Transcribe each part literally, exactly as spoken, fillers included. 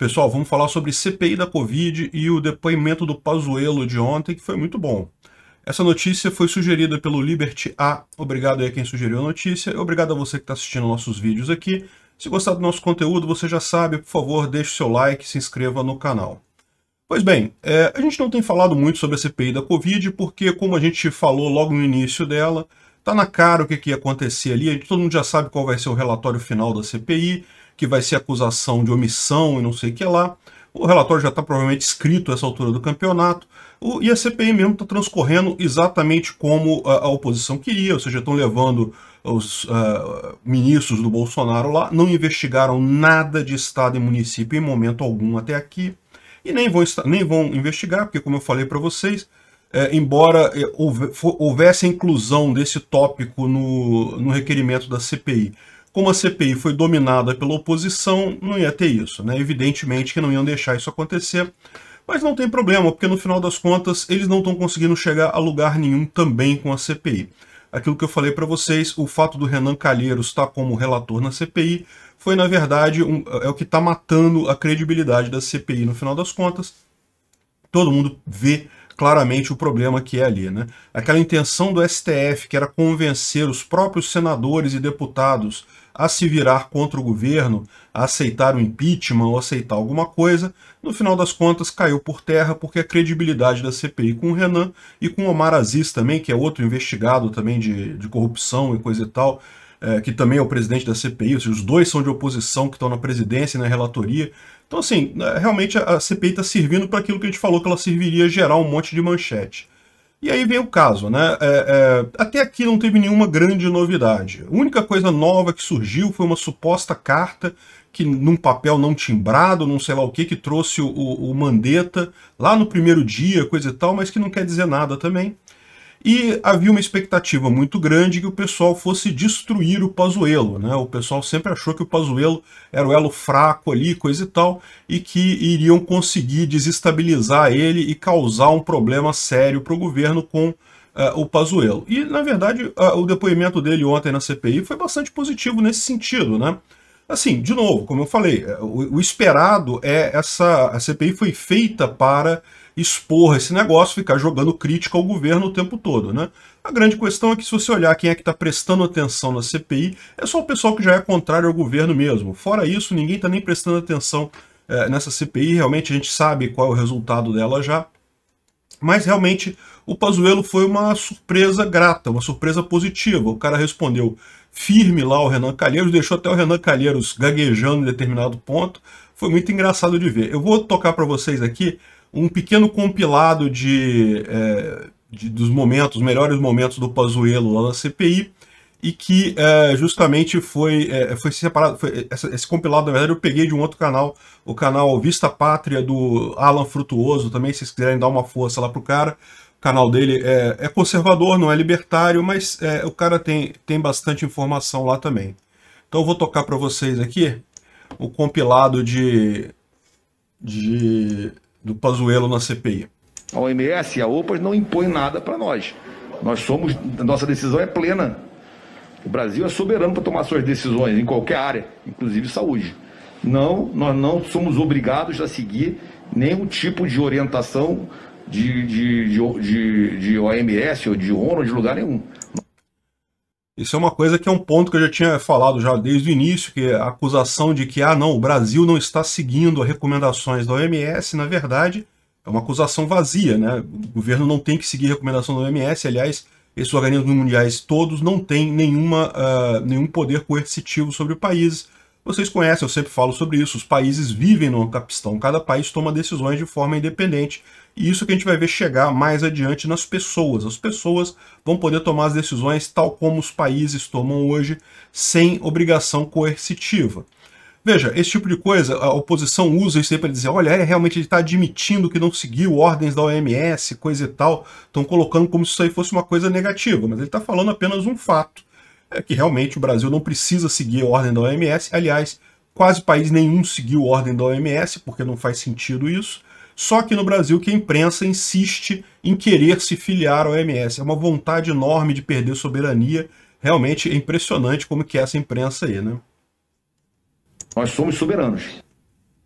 Pessoal, vamos falar sobre C P I da Covid e o depoimento do Pazuello de ontem, que foi muito bom. Essa notícia foi sugerida pelo Liberty A. Obrigado aí a quem sugeriu a notícia. E obrigado a você que está assistindo nossos vídeos aqui. Se gostar do nosso conteúdo, você já sabe, por favor, deixe o seu like e se inscreva no canal. Pois bem, é, a gente não tem falado muito sobre a C P I da Covid, porque como a gente falou logo no início dela, tá na cara o que, que ia acontecer ali, todo mundo já sabe qual vai ser o relatório final da C P I, que vai ser acusação de omissão e não sei o que lá. O relatório já está provavelmente escrito a essa altura do campeonato, o, e a C P I mesmo está transcorrendo exatamente como a, a oposição queria, ou seja, estão levando os uh, ministros do Bolsonaro lá, não investigaram nada de Estado e município em momento algum até aqui, e nem vão, nem vão investigar, porque como eu falei para vocês, é, embora houvesse a inclusão desse tópico no, no requerimento da C P I, como a C P I foi dominada pela oposição, não ia ter isso, né? Evidentemente que não iam deixar isso acontecer, mas não tem problema, porque no final das contas eles não estão conseguindo chegar a lugar nenhum também com a C P I. Aquilo que eu falei para vocês, o fato do Renan Calheiros estar como relator na C P I, foi na verdade um, é o que está matando a credibilidade da C P I no final das contas. Todo mundo vê claramente o problema que é ali, né? Aquela intenção do S T F, que era convencer os próprios senadores e deputados a se virar contra o governo, a aceitar o impeachment ou aceitar alguma coisa, no final das contas caiu por terra, porque a credibilidade da C P I com o Renan e com o Omar Aziz também, que é outro investigado também de, de corrupção e coisa e tal, é, que também é o presidente da C P I, ou seja, os dois são de oposição que estão na presidência e na relatoria. Então, assim, realmente a C P I está servindo para aquilo que a gente falou que ela serviria, gerar um monte de manchete. E aí vem o caso, né? É, é, até aqui não teve nenhuma grande novidade. A única coisa nova que surgiu foi uma suposta carta que num papel não timbrado, não sei lá o que, que trouxe o, o Mandetta lá no primeiro dia, coisa e tal, mas que não quer dizer nada também. E havia uma expectativa muito grande que o pessoal fosse destruir o Pazuello, né? O pessoal sempre achou que o Pazuello era o elo fraco ali, coisa e tal, e que iriam conseguir desestabilizar ele e causar um problema sério para o governo com uh, o Pazuello. E, na verdade, uh, o depoimento dele ontem na C P I foi bastante positivo nesse sentido, né? Assim, de novo, como eu falei, o, o esperado é essa... A C P I foi feita para expor esse negócio, ficar jogando crítica ao governo o tempo todo, né? A grande questão é que se você olhar quem é que está prestando atenção na C P I, é só o pessoal que já é contrário ao governo mesmo. Fora isso, ninguém está nem prestando atenção é, nessa C P I, realmente a gente sabe qual é o resultado dela já. Mas realmente o Pazuello foi uma surpresa grata, uma surpresa positiva. O cara respondeu firme lá ao Renan Calheiros, deixou até o Renan Calheiros gaguejando em determinado ponto. Foi muito engraçado de ver. Eu vou tocar para vocês aqui um pequeno compilado de, é, de, dos momentos, os melhores momentos do Pazuello lá na C P I, e que é, justamente foi, é, foi separado, foi, essa, esse compilado, na verdade, eu peguei de um outro canal, o canal Vista Pátria, do Alan Frutuoso, também, se vocês quiserem dar uma força lá pro cara. O canal dele é, é conservador, não é libertário, mas é, o cara tem, tem bastante informação lá também. Então eu vou tocar para vocês aqui o compilado de... de do Pazuello na C P I. A O M S e a OPAS não impõem nada para nós. Nós somos, nossa decisão é plena. O Brasil é soberano para tomar suas decisões em qualquer área, inclusive saúde. Não, nós não somos obrigados a seguir nenhum tipo de orientação de, de, de, de, de O M S ou de ONU, de lugar nenhum. Isso é uma coisa que é um ponto que eu já tinha falado já desde o início, que é a acusação de que ah, não, o Brasil não está seguindo as recomendações da O M S, na verdade, é uma acusação vazia, né? O governo não tem que seguir a recomendação da O M S, aliás, esses organismos mundiais todos não têm nenhuma, uh, nenhum poder coercitivo sobre países. Vocês conhecem, eu sempre falo sobre isso, os países vivem no capistão, cada país toma decisões de forma independente, e isso que a gente vai ver chegar mais adiante nas pessoas. As pessoas vão poder tomar as decisões tal como os países tomam hoje, sem obrigação coercitiva. Veja, esse tipo de coisa, a oposição usa isso aí para dizer, olha, é, realmente ele está admitindo que não seguiu ordens da O M S, coisa e tal, estão colocando como se isso aí fosse uma coisa negativa, mas ele está falando apenas um fato. É que realmente o Brasil não precisa seguir a ordem da O M S, aliás, quase país nenhum seguiu a ordem da O M S, porque não faz sentido isso, só que no Brasil que a imprensa insiste em querer se filiar ao O M S, é uma vontade enorme de perder soberania, realmente é impressionante como que é essa imprensa aí, né? Nós somos soberanos.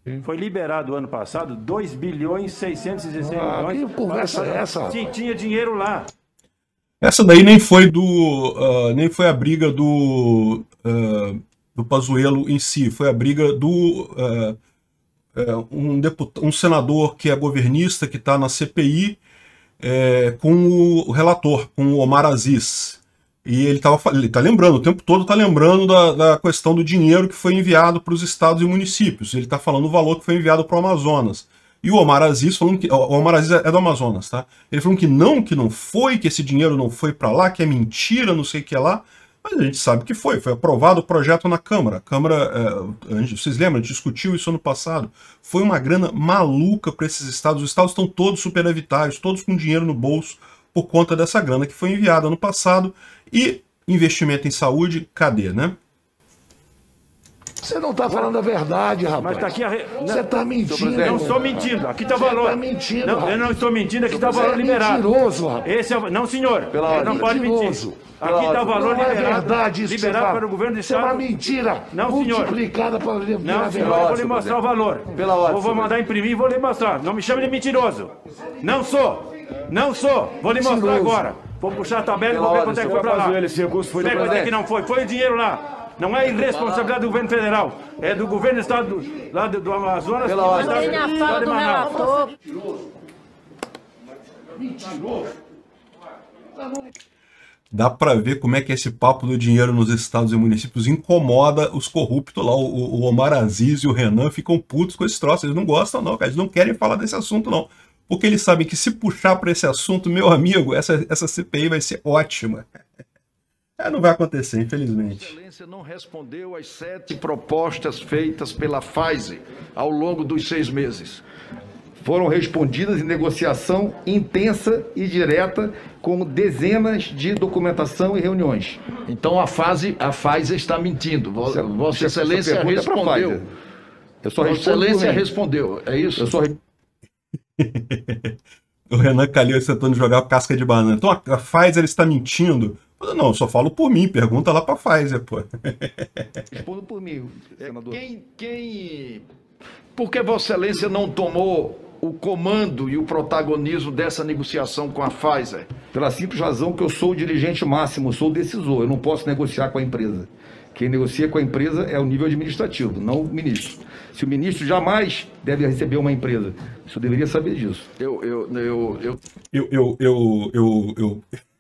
Foi liberado ano passado dois bilhões seiscentos e dezesseis Ah, milhões. que conversa é essa? Sim, tinha dinheiro lá. Essa daí nem foi do uh, nem foi a briga do uh, do Pazuello em si, foi a briga do uh, uh, um, deputado, um senador que é governista, que está na C P I, é, com o relator, com o Omar Aziz. E ele estava ele tá lembrando, o tempo todo está lembrando da, da questão do dinheiro que foi enviado para os estados e municípios. Ele está falando o valor que foi enviado para o Amazonas. E o Omar Aziz falando que... O Omar Aziz é do Amazonas, tá? Ele falou que não, que não foi, que esse dinheiro não foi para lá, que é mentira, não sei o que lá. Mas a gente sabe que foi. Foi aprovado o projeto na Câmara. A Câmara, é, a gente, vocês lembram? A gente discutiu isso ano passado. Foi uma grana maluca para esses estados. Os estados estão todos superavitários, todos com dinheiro no bolso, por conta dessa grana que foi enviada ano passado. E investimento em saúde, cadê, né? Você não está falando a verdade, rapaz. Mas tá aqui a re... Você está mentindo. Não estou mentindo. Aqui está o valor. Você está mentindo, não, rapaz. eu não estou mentindo. Aqui está o Você valor é liberado. mentiroso, rapaz. Esse é o... Não, senhor. Pela Ele ordem. não pode mentir. Mentiroso. Aqui está o valor não é liberado. verdade isso liberado que você para o governo do Isso é uma Estado. mentira. Não, senhor. Multiplicada para virar Não, senhor, verdade. eu vou lhe mostrar o valor. Pela ordem, Eu vou mandar imprimir e vou lhe mostrar. Não me chame de mentiroso. Não sou. Não sou. Vou lhe mostrar Mentiroso. agora. Vou puxar a tabela e Pela vou ver ordem, quanto é que senhor foi para lá. Pazuello, esse recurso foi do Sei quanto é presidente. que não foi. Foi o dinheiro lá. Não é irresponsabilidade do governo federal. É do governo do estado do, lá do, do Amazonas. Pela que ordem. está- Tem a fala Pode do mandar. relator. Dá para ver como é que esse papo do dinheiro nos estados e municípios incomoda os corruptos lá. O, o Omar Aziz e o Renan ficam putos com esse troço. Eles não gostam, não, cara. Eles não querem falar desse assunto, não. Porque eles sabem que se puxar para esse assunto, meu amigo, essa, essa C P I vai ser ótima. É, não vai acontecer, infelizmente. Excelência não respondeu às sete propostas feitas pela Pfizer ao longo dos seis meses. Foram respondidas em negociação intensa e direta com dezenas de documentação e reuniões. Então a, fase, a Pfizer está mentindo. Vo- Essa- Vossa essa Excelência pergunta é pra respondeu. Pfizer. Eu só Vossa respondo por Excelência mim. respondeu. É isso? Eu só O Renan Calheiros tentando jogar casca de banana. Então a, a Pfizer está mentindo? Não, eu só falo por mim. Pergunta lá para a Pfizer, pô. respondo por mim, senador. Quem, quem... Por que Vossa Excelência não tomou o comando e o protagonismo dessa negociação com a Pfizer? Pela simples razão que eu sou o dirigente máximo, eu sou o decisor, eu não posso negociar com a empresa. Quem negocia com a empresa é o nível administrativo, não o ministro. Se o ministro jamais deve receber uma empresa, o senhor deveria saber disso. Eu, eu, eu, eu... Eu, eu, eu, eu, eu...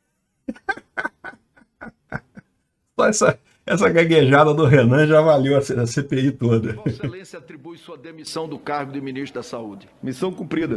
Só essa, essa gaguejada do Renan já valeu a C P I toda. Vossa Excelência atribui sua demissão do cargo de ministro da Saúde. Missão cumprida.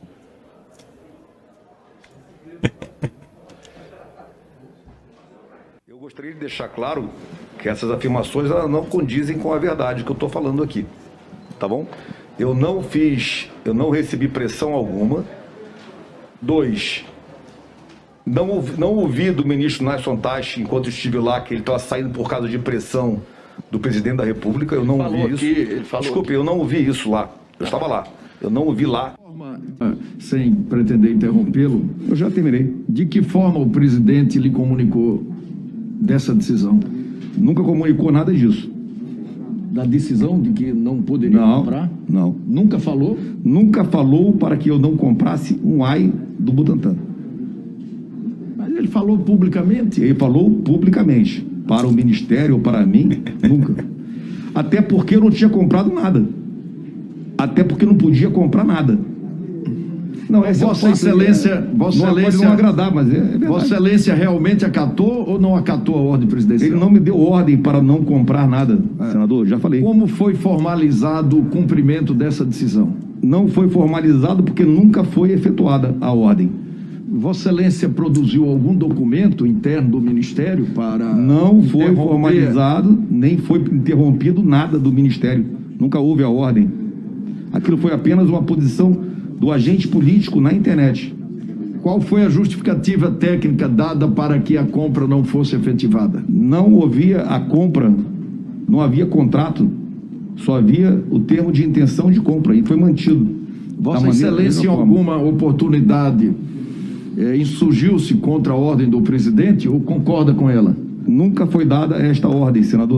Eu gostaria de deixar claro que essas afirmações elas não condizem com a verdade que eu estou falando aqui, tá bom? Eu não fiz, eu não recebi pressão alguma. Dois, não ouvi, não ouvi do ministro Naison Tachi, enquanto estive lá, que ele estava saindo por causa de pressão do presidente da República. Eu não falou ouvi aqui, isso. ele falou Desculpe, aqui. eu não ouvi isso lá. Eu estava lá. Eu não ouvi lá. Sem pretender interrompê-lo, Eu já terminei. de que forma o presidente lhe comunicou dessa decisão? Nunca comunicou nada disso. Da decisão de que não poderia Não, comprar? não. Nunca falou? Nunca falou para que eu não comprasse um ai do Butantan. Mas ele falou publicamente. Ele falou publicamente. Para o ministério ou para mim, nunca. Até porque eu não tinha comprado nada. Até porque não podia comprar nada. Não, essa Vossa é o fato, Excelência- é, Vossa não, pode Excelência- não agradar, mas é, é verdade. Vossa Excelência realmente acatou ou não acatou a ordem presidencial? Ele não me deu ordem para não comprar nada, senador, já falei. Como foi formalizado o cumprimento dessa decisão? Não foi formalizado porque nunca foi efetuada a ordem. Vossa Excelência produziu algum documento interno do Ministério para... Não foi interromper- formalizado, nem foi interrompido nada do Ministério. Nunca houve a ordem. Aquilo foi apenas uma posição do agente político na internet. Qual foi a justificativa técnica dada para que a compra não fosse efetivada? Não havia a compra, não havia contrato, só havia o termo de intenção de compra e foi mantido. Vossa Da maneira- Excelência, em da mesma forma. alguma oportunidade, eh, insurgiu-se contra a ordem do presidente ou concorda com ela? Nunca foi dada esta ordem, senador.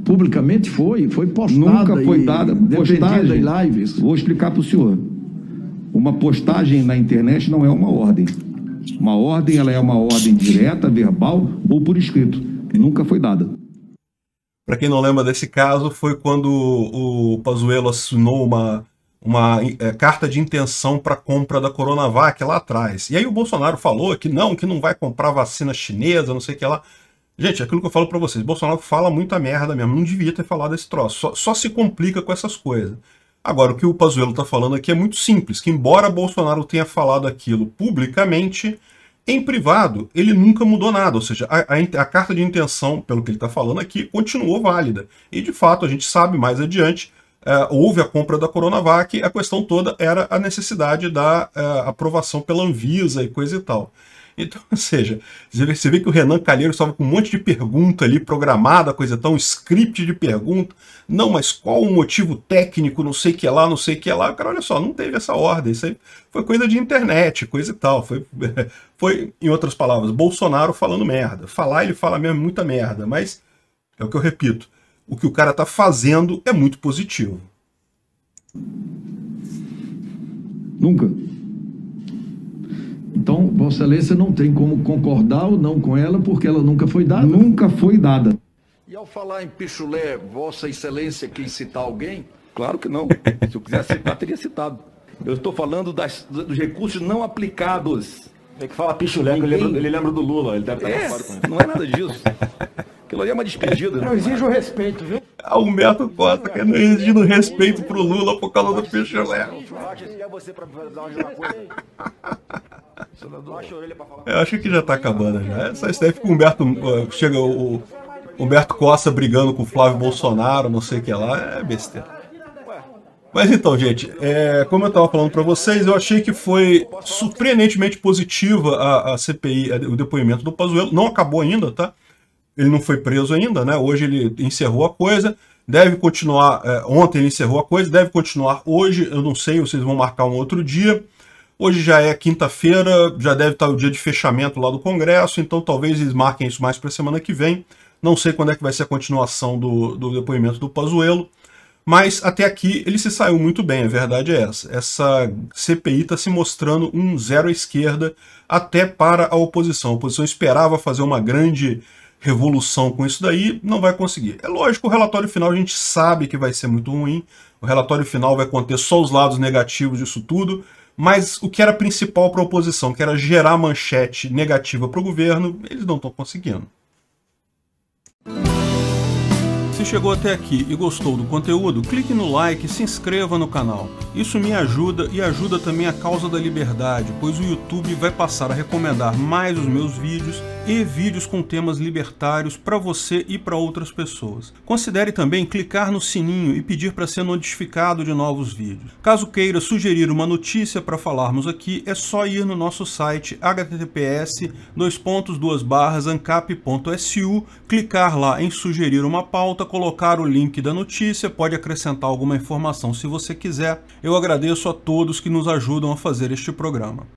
Publicamente foi, foi postada. Nunca foi e dada defendida postagem. em lives. Vou explicar para o senhor. Uma postagem na internet não é uma ordem. Uma ordem, ela é uma ordem direta, verbal ou por escrito. Nunca foi dada. Para quem não lembra desse caso, foi quando o Pazuello assinou uma, uma é, carta de intenção para compra da Coronavac lá atrás. E aí o Bolsonaro falou que não, que não vai comprar vacina chinesa, não sei o que lá. Gente, aquilo que eu falo para vocês, Bolsonaro fala muita merda mesmo, não devia ter falado esse troço, só, só se complica com essas coisas. Agora, o que o Pazuello está falando aqui é muito simples, que embora Bolsonaro tenha falado aquilo publicamente, em privado, ele nunca mudou nada, ou seja, a, a, a carta de intenção, pelo que ele está falando aqui, continuou válida. E, de fato, a gente sabe mais adiante, uh, houve a compra da Coronavac, a questão toda era a necessidade da uh, aprovação pela Anvisa e coisa e tal. Então, ou seja, você vê que o Renan Calheiros estava com um monte de pergunta ali programada, coisa e tal, um script de pergunta. Não, mas qual o motivo técnico, não sei o que lá, não sei o que lá. Cara, olha só, não teve essa ordem. Isso aí foi coisa de internet, coisa e tal. Foi, foi, em outras palavras, Bolsonaro falando merda. Falar, ele fala mesmo muita merda, mas é o que eu repito. O que o cara está fazendo é muito positivo. Nunca. Então, Vossa Excelência não tem como concordar ou não com ela, porque ela nunca foi dada. Nunca foi dada. E ao falar em pichulé, Vossa Excelência quis citar alguém? Claro que não. Se eu quisesse citar, teria citado. Eu estou falando das, dos recursos não aplicados. É que fala pichulé, Ninguém... ele, lembra, ele lembra do Lula, ele deve estar é, preocupado com isso. Não é nada disso. Aquilo ali é uma despedida. Não exige o respeito, viu? Ah, o Humberto Costa que não exigindo respeito pro Lula por causa do pichulé. Eu acho que já tá acabando já. Essa história que o Humberto uh, chega o, o Humberto Costa brigando com o Flávio Bolsonaro, não sei o que lá, é besteira. Mas então, gente, é, como eu estava falando para vocês, eu achei que foi surpreendentemente positiva a, a C P I, a, o depoimento do Pazuello. Não acabou ainda, tá? Ele não foi preso ainda, né? Hoje ele encerrou a coisa, deve continuar, é, ontem ele encerrou a coisa, deve continuar hoje, eu não sei, vocês vão marcar um outro dia. Hoje já é quinta-feira, já deve estar o dia de fechamento lá do Congresso, então talvez eles marquem isso mais para a semana que vem. Não sei quando é que vai ser a continuação do, do depoimento do Pazuello, mas até aqui ele se saiu muito bem, a verdade é essa. Essa C P I está se mostrando um zero à esquerda até para a oposição. A oposição esperava fazer uma grande revolução com isso daí, não vai conseguir. É lógico, o relatório final a gente sabe que vai ser muito ruim, o relatório final vai conter só os lados negativos disso tudo, mas o que era principal para a oposição, que era gerar manchete negativa para o governo, eles não estão conseguindo. Se chegou até aqui e gostou do conteúdo, clique no like e se inscreva no canal. Isso me ajuda e ajuda também a causa da liberdade, pois o YouTube vai passar a recomendar mais os meus vídeos e vídeos com temas libertários para você e para outras pessoas. Considere também clicar no sininho e pedir para ser notificado de novos vídeos. Caso queira sugerir uma notícia para falarmos aqui, é só ir no nosso site h t t p s dois pontos duas barras ancap ponto s u, clicar lá em sugerir uma pauta, colocar o link da notícia, pode acrescentar alguma informação se você quiser. Eu agradeço a todos que nos ajudam a fazer este programa.